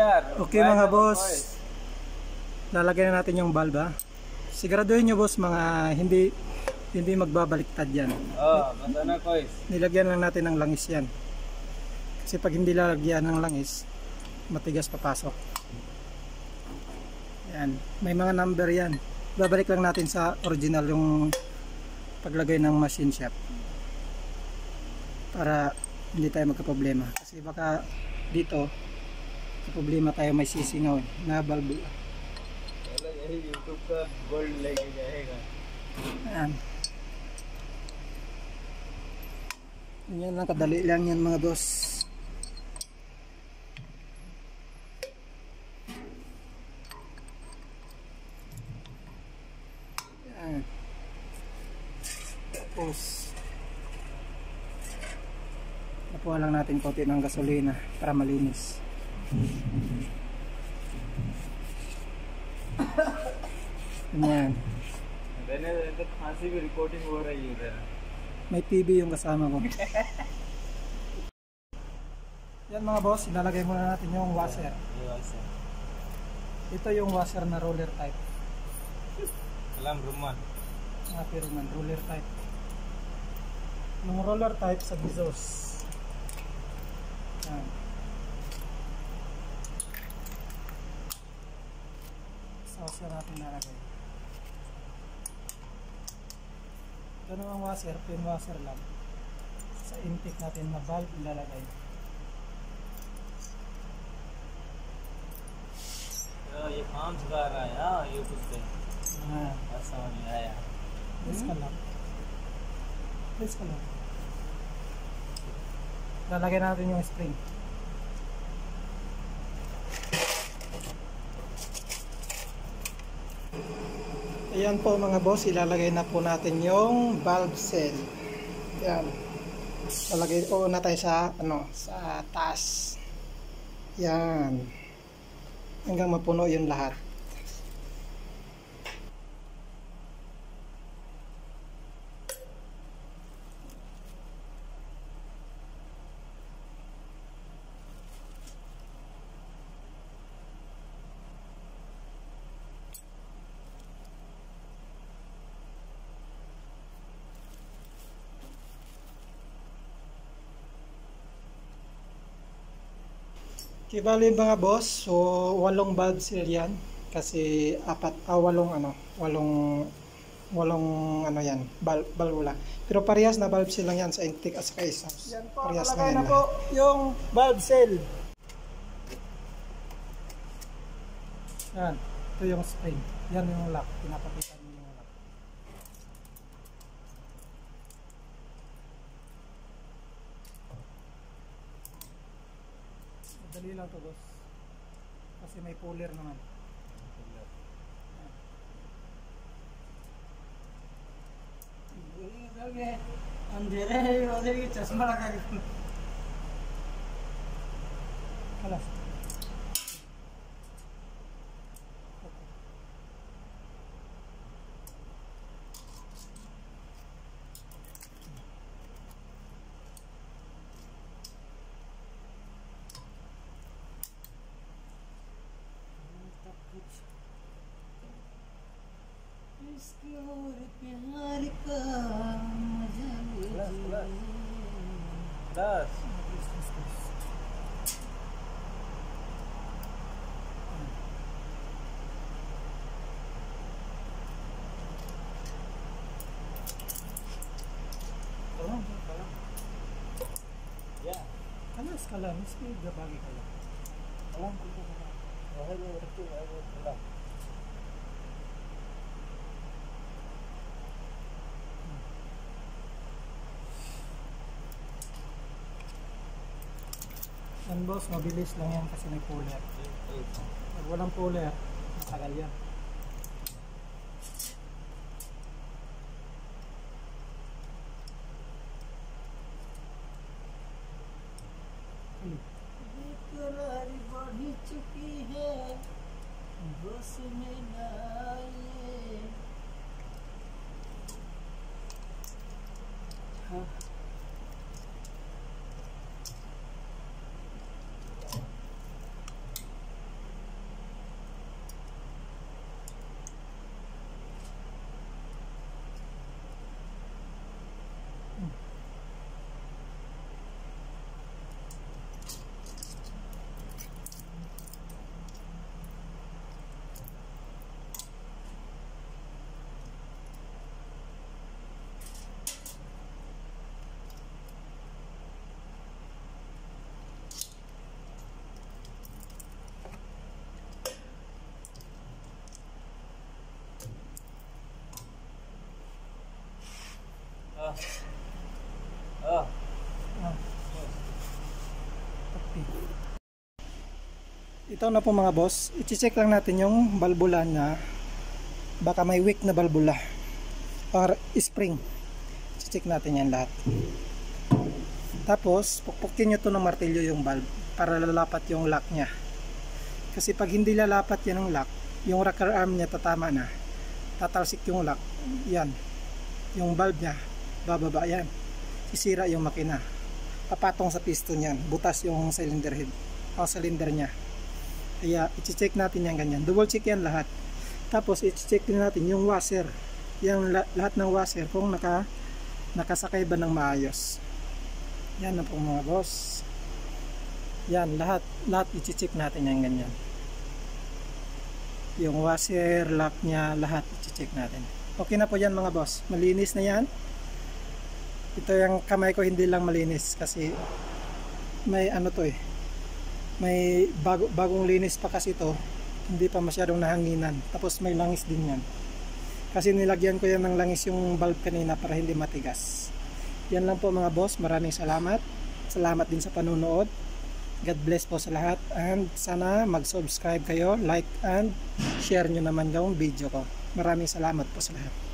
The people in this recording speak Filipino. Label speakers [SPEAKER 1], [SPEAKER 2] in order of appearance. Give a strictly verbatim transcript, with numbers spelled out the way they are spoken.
[SPEAKER 1] Okay mga boss, lalagyan na natin yung valve ha. Siguraduhin nyo boss mga hindi hindi magbabaliktad yan.
[SPEAKER 2] Oh, basta na kois.
[SPEAKER 1] Nilagyan lang natin ng langis yan. Kasi pag hindi lalagyan ng langis, matigas papasok. Yan, may mga number yan. Babalik lang natin sa original yung paglagay ng machine shop. Para hindi tayo magka-problema. Kasi baka dito problema tayo may sisingaw eh, na valve.
[SPEAKER 2] Wala eh, YouTube ka gold lagi jayega.
[SPEAKER 1] Ayan. Yan lang, kadali lang yan mga boss. Yan. Tapos napuha lang natin konti ng gasolina para malinis. Yan.
[SPEAKER 2] मैंने फांसी की रिकॉर्डिंग हो रही है इधर.
[SPEAKER 1] May P B yung kasama ko. Yan mga boss, ilalagay muna natin yung washer. Ito yung washer na roller type.
[SPEAKER 2] Alam Roman.
[SPEAKER 1] Mga Roman, roller type. Yung roller type sa Bezos. Yan. Sa washer natin nalagay. Ito namang washer, pin washer lang. Sa intake natin na valve ilalagay.
[SPEAKER 2] ये काम सिखा रहा है हाँ यूट्यूब पे.
[SPEAKER 1] हाँ,
[SPEAKER 2] बस समझ में आया.
[SPEAKER 1] प्रेस कर lang. Press ka lang. Lalagay natin yung spring. Ayan po mga boss, ilalagay na po natin yung valve cell. Yan. Lalagay po na tayo sa ano, sa taas. Yan. Hanggang mapuno yung lahat. Okay, bali mga boss, so walong valve seal yan kasi apat, ah, walong ano, walong walong ano yan, valve, valvula. Pero parehas na valve seal lang yan sa intake at saka exhaust. Yan po, parehas na, na po yung valve seal. Yan, ito yung spring. Yan yung lock, pinapakitan mo yung lock. Madali lang to boss. Kasi may puller naman. Puller. अंधेरे वाले की चश्मा लगा के खलास.
[SPEAKER 3] इसकी और प्यार का मजा
[SPEAKER 2] Das.
[SPEAKER 1] Kalam, kalam.
[SPEAKER 2] Ya.
[SPEAKER 1] Kalas kalam, mesti dia bagi kalam.
[SPEAKER 2] Kalam, kalam. Wahai lo betul, wahai lo kalam.
[SPEAKER 1] Yan boss, mabilis lang yan kasi may puller. Pag walang puller, matagal yan.
[SPEAKER 3] बेकरारी बढ़ी चुकी है बस में ना आए. हाँ.
[SPEAKER 2] Ah. Ah.
[SPEAKER 1] Ah. Ito na po mga boss, i-check lang natin yung balbula niya, baka may weak na balbula or spring. I-check natin yan lahat. Tapos pukpukin nyo to ng martilyo yung valve para lalapat yung lock nya, kasi pag hindi lalapat yan ng lock, yung rocker arm nya tatama na, tatalsik yung lock, yan yung valve nya bababa, yan sisira yung makina, papatong sa piston yan, butas yung cylinder head o cylinder nya. Kaya i-check natin yan ganyan, double check yan lahat. Tapos i-check din natin yung washer, yung lahat ng washer kung naka nakasakay ba ng maayos. Yan na po mga boss, yan lahat lahat i-check natin yan ganyan, yung washer, lock nya, lahat i-check natin. Okay na po yan mga boss, malinis na yan. Ito yung kamay ko hindi lang malinis kasi may ano to eh, may bago, bagong linis pa kasi ito, hindi pa masyadong nahanginan. Tapos may langis din yan, kasi nilagyan ko yan ng langis yung valve kanina para hindi matigas. Yan lang po mga boss, maraming salamat. Salamat din sa panunood. God bless po sa lahat, and sana mag-subscribe kayo, like and share nyo naman yung video ko. Maraming salamat po sa lahat.